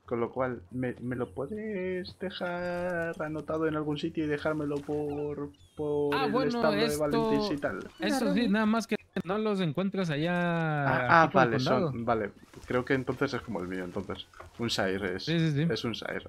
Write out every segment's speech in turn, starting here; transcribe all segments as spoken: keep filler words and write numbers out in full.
Con lo cual, ¿me, me lo puedes dejar anotado en algún sitio y dejármelo por, por Ah, el bueno, establo de Valentín y esto, tal? La eso sí, Romy. nada más que no los encuentras Ah, allá ah, aquí por el vale, son, condado. vale. Creo que entonces es como el mío, entonces. Un Shire es, Sí, sí, sí. es un Shire.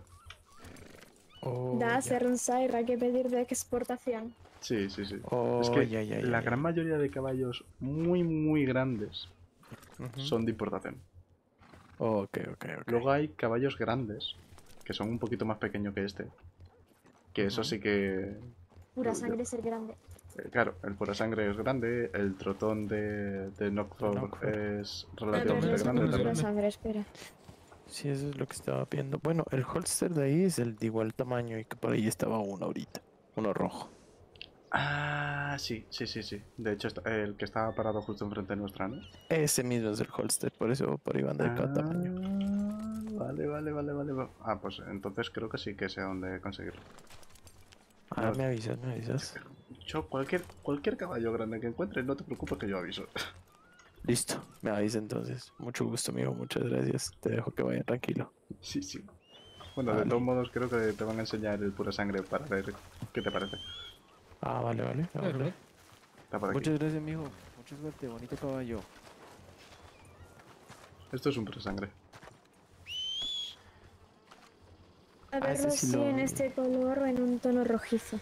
Da Oh, ya. ser un Sire, hay que pedir de exportación. Sí, sí, sí. Es Oh, que ya, ya, ya, la ya. gran mayoría de caballos muy, muy grandes Ujú. son de importación. Ok, ok, ok. Luego hay caballos grandes, que son un poquito más pequeños que este. Que eso Ujú. sí que... Pura yo- yo- sangre ser grande. eh, claro, el pura sangre es grande, el trotón de, de De Knockford Knockford. es A ver, relativamente no También, sé grande qué también es es pura también. grande. sangre, espera. Sí, eso es lo que estaba viendo. Bueno, el holster de ahí es el de igual tamaño y que por ahí estaba uno ahorita. Uno rojo. Ah, sí, sí, sí, sí. De hecho, está- el que estaba parado justo enfrente nuestra, ¿no? Ese mismo es el holster, por eso por ahí van de cada tamaño. Ah, vale, vale, vale, vale. va- Ah, pues entonces creo que sí que sé dónde conseguirlo. Ah, No, me avisas, me avisas. yo cualquier, cualquier caballo grande que encuentre, no te preocupes que yo aviso. Listo, me avisa entonces. Mucho gusto, amigo, muchas gracias. Te dejo que vaya tranquilo. Sí, sí. Bueno, de todos Vale. modos creo que te van a enseñar el pura sangre para ver qué te parece. Ah, vale, vale, Claro, vale. claro. Está por aquí. Muchas gracias, amigo. Mucha suerte, bonito caballo. Esto es un pura sangre. A Ah, ese verlo sí sí lo en vi. este color o en un tono rojizo.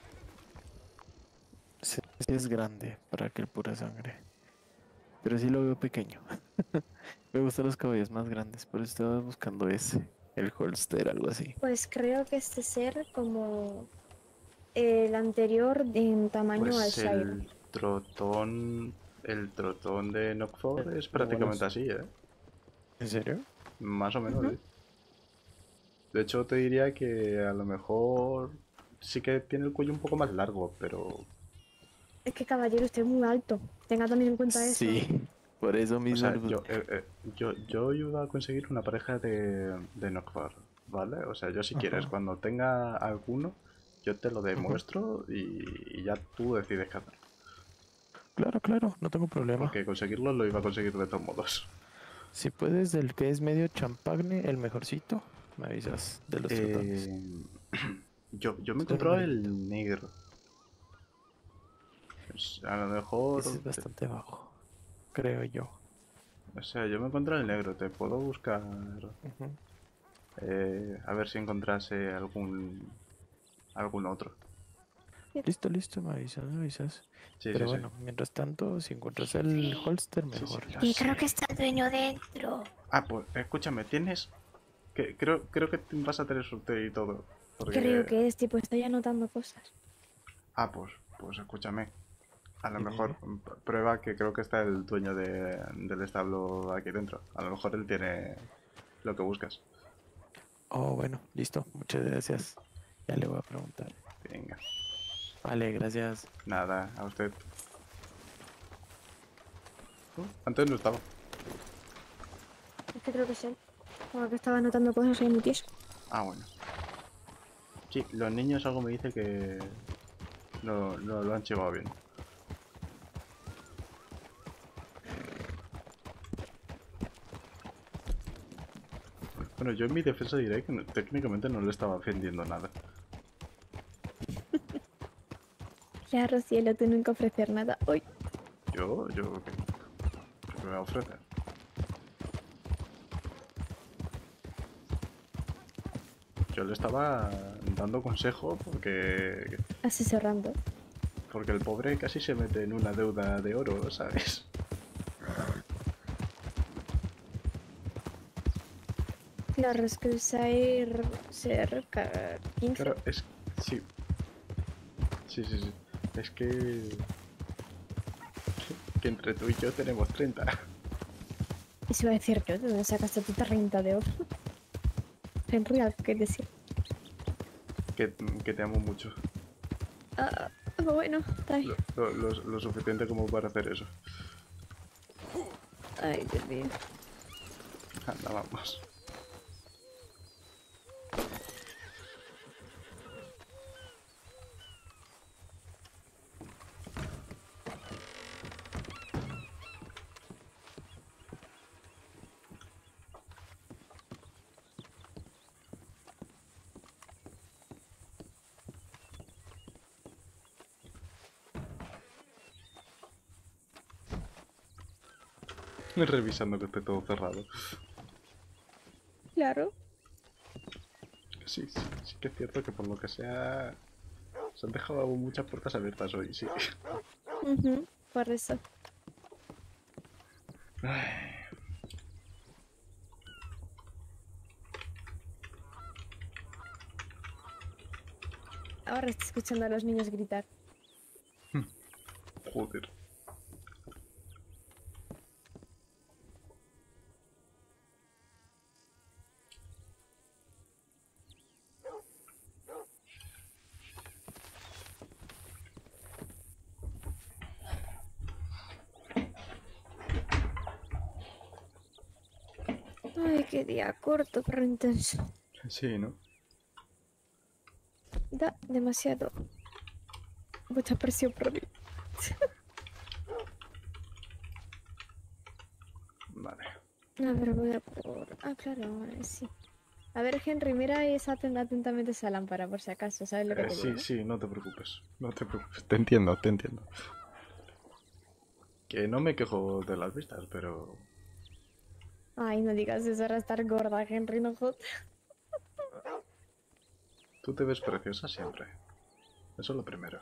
Ese sí es grande para que el pura sangre. Pero sí lo veo pequeño. Me gustan los caballos más grandes, por eso estaba buscando ese. El holster, algo así. Pues creo que este ser como el anterior en tamaño al Pues Shire. el trotón... El trotón de Knockford es Igual prácticamente es. así, ¿eh? ¿En serio? Más o menos, Ujú. sí. De hecho, te diría que a lo mejor sí que tiene el cuello un poco más largo, pero... Es que caballero, usted es muy alto. Tenga también en cuenta eso. Sí, por eso O mismo sea, le yo, pregunté. eh, eh, yo, yo ayudo a conseguir una pareja de, de Knockford, ¿vale? O sea, yo si quieres, Ajá. cuando tenga alguno, yo te lo Ujú. demuestro y, y ya tú decides qué hacer. Claro, claro, no tengo problema. Porque conseguirlo lo iba a conseguir de todos modos. Si puedes, del que es medio champagne, el mejorcito, me avisas de los trotones. Eh, yo, yo me Es el encontraba amarillito. el negro. Pues, a lo Ese mejor... es bastante bajo, creo yo. O sea, yo me encontré el negro. Te puedo buscar... Ujú. eh, a ver si encontrase algún... algún otro. Listo, listo, me avisas, me avisas. Sí, Pero sí, sí. bueno, mientras tanto, si encuentras el holster, Sí, sí, mejor. lo Y creo sé. que está el dueño dentro. Ah, pues escúchame, tienes... Que, creo, creo que vas a tener suerte y todo. Creo Porque... que es tipo, estoy anotando cosas. Ah, pues, pues escúchame. A lo Dime, mejor dime. mm, prueba que creo que está el dueño de, del establo aquí dentro. A lo mejor él tiene lo que buscas. Oh, bueno, listo, muchas gracias. Ya le voy a preguntar. Venga. Vale, gracias. Nada, a usted. Uh, antes no estaba. Es que creo que es él. Como que estaba anotando cosas ahí muy tieso. Ah, bueno. Sí, los niños algo me dice que no, no lo han llevado bien. Bueno, yo en mi defensa diré que no- técnicamente no le estaba ofendiendo nada. Claro, cielo, tú nunca ofrecer nada. Uy, Yo, yo, ¿qué, qué me va a ofrecer? Yo le estaba dando consejo porque, asesorando. porque el pobre casi se mete en una deuda de oro, ¿sabes? Claro, es que el Sire ser ca- quince. Claro, es... Sí, sí, sí, sí. Es que... Que entre tú y yo tenemos treinta. Y se iba a decir yo, ¿de dónde sacaste tu treinta de oro? En real, ¿qué decir? Que, que te amo mucho. Ah, ah, bueno, está bien. Lo, lo- lo- lo suficiente como para hacer eso. Ay, Dios mío. Anda, vamos. Revisando que esté todo cerrado. Claro. Sí, sí, sí que es cierto que por lo que sea... Se han dejado muchas puertas abiertas hoy, sí. Ujú, por eso. Ay, Ahora estoy escuchando a los niños gritar. joder. Ay, qué día corto, pero intenso. Sí, ¿no? Da demasiado. Mucha presión para mí. Vale. A ver, voy a por... Ah, claro, vale, sí. A ver, Henry, mira esa aten- atentamente esa lámpara, por si acaso, ¿sabes lo que Eh, te sí, digo? sí, no te preocupes. No te preocupes. Te entiendo, te entiendo. Que no me quejo de las vistas, pero... Ay, no digas eso, ahora estar gorda, Henry, no jodas. Tú te ves preciosa siempre. Eso es lo primero.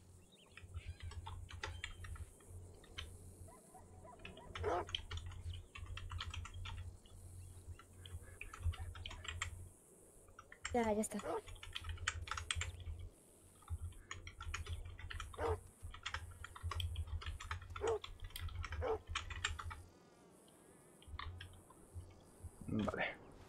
Ya, ya está. Vale.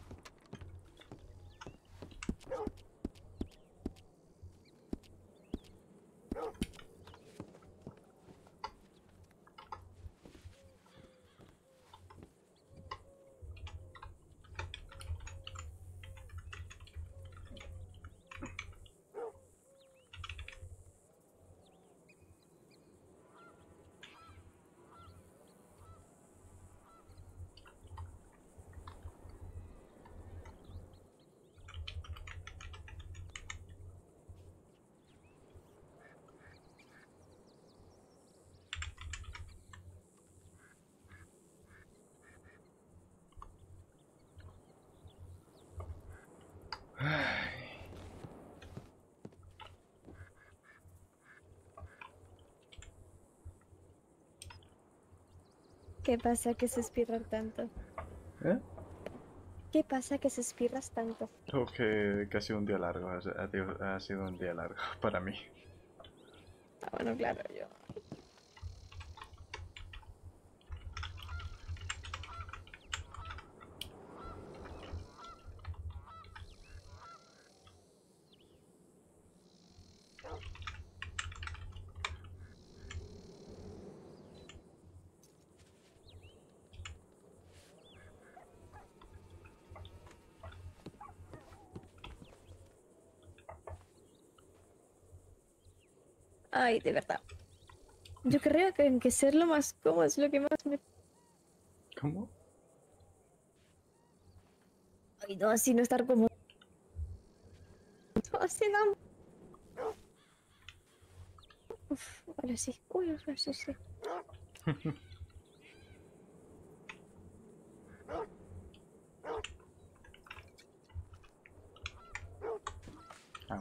¿Qué pasa que se espirras tanto? ¿Eh? ¿Qué pasa que se espirras tanto? Creo que, que ha sido un día largo. Ha, ha- ha sido un día largo para mí. Ah, bueno, claro, yo. Ay, de verdad. Yo creo que en que ser lo más cómodo es lo que más me... ¿Cómo? Ay, no, así no estar cómodo. No, así no. Uf, ahora sí. Uy, ahora sí, sí. Ah,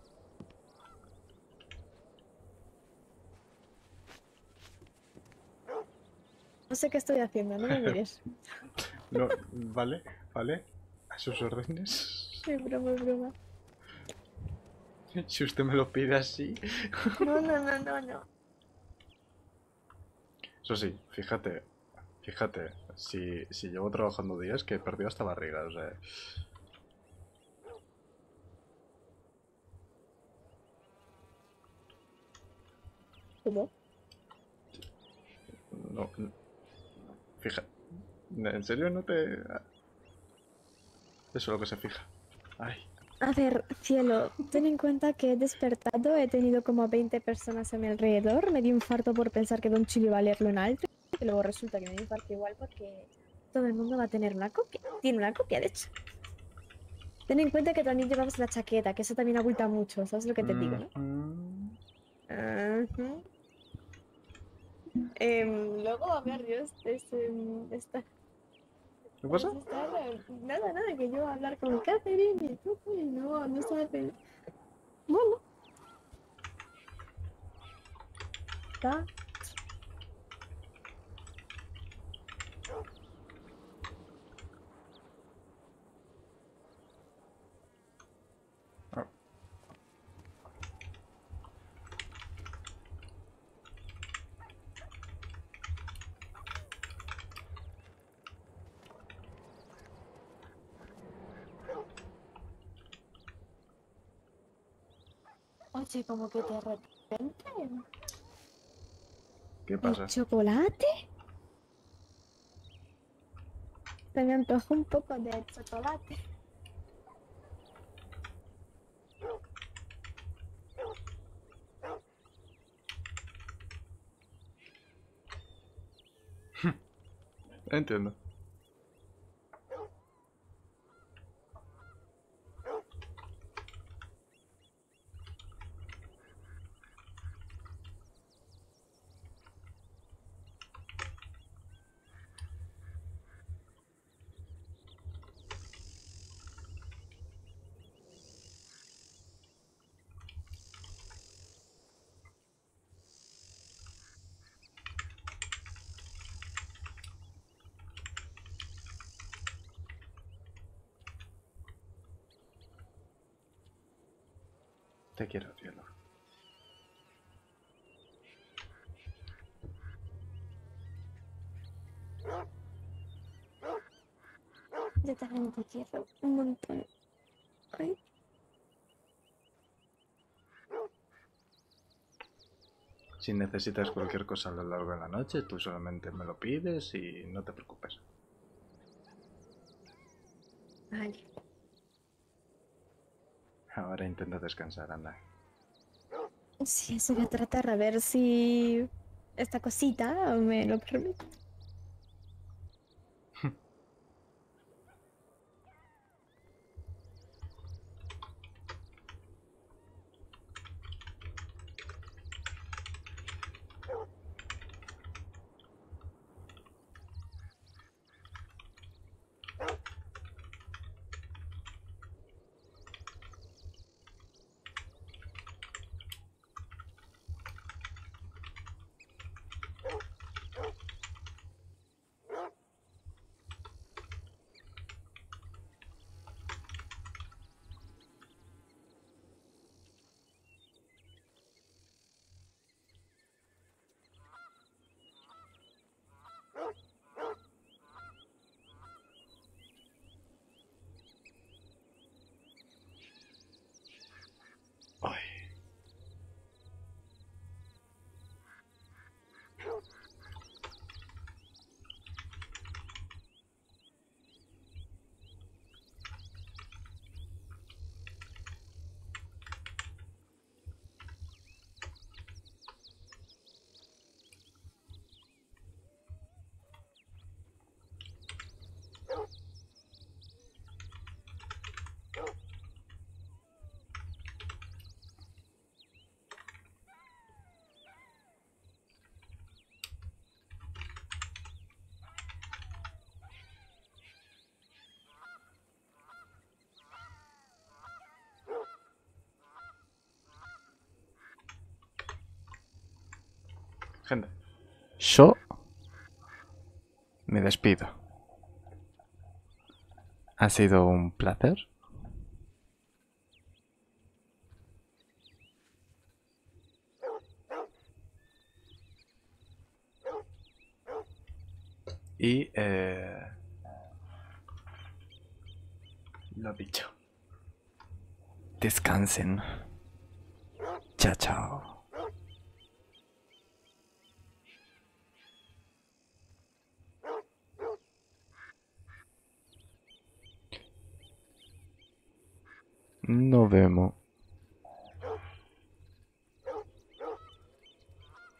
No sé qué estoy haciendo, no me mires. no, vale, vale. A sus órdenes. Es broma, es broma. Si usted me lo pide así. No, no, no, no, no. Eso sí, fíjate. Fíjate. Si, si llevo trabajando días que he perdido hasta barriga, o sea. ¿Cómo? No. no fija. ¿En serio no te.? Eso es lo que se fija. Ay. A ver, cielo, ten en cuenta que he despertado, he tenido como veinte personas a mi alrededor, me dio infarto por pensar que Don Chili iba a leerlo en alto, y luego resulta que me dio infarto igual porque todo el mundo va a tener una copia. Tiene una copia, de hecho. Ten en cuenta que también llevamos la chaqueta, que eso también abulta mucho, ¿sabes lo que te digo, no? Mhm. Ujú. Em, luego, a ver, yo es, es, em, esta- ¿Qué pasa? es estar, eh, nada, nada, que yo hablar con Catherine y tú, y no, no estaba pen- Bueno, está. Ah, Oye, como que de repente. ¿qué ¿El pasa? chocolate? Se me antojó un poco de chocolate. Entiendo. Te quiero, cielo. Yo también te quiero un montón. Ay, Si necesitas cualquier cosa a lo largo de la noche, tú solamente me lo pides y no te preocupes. vale. Ahora intenta descansar, anda. Sí, eso voy a tratar a ver si esta cosita me lo permite. Ay. Gente, yo me despido. Ha sido un placer. Y eh, lo dicho. Descansen. Chao, chao. Nos vemos.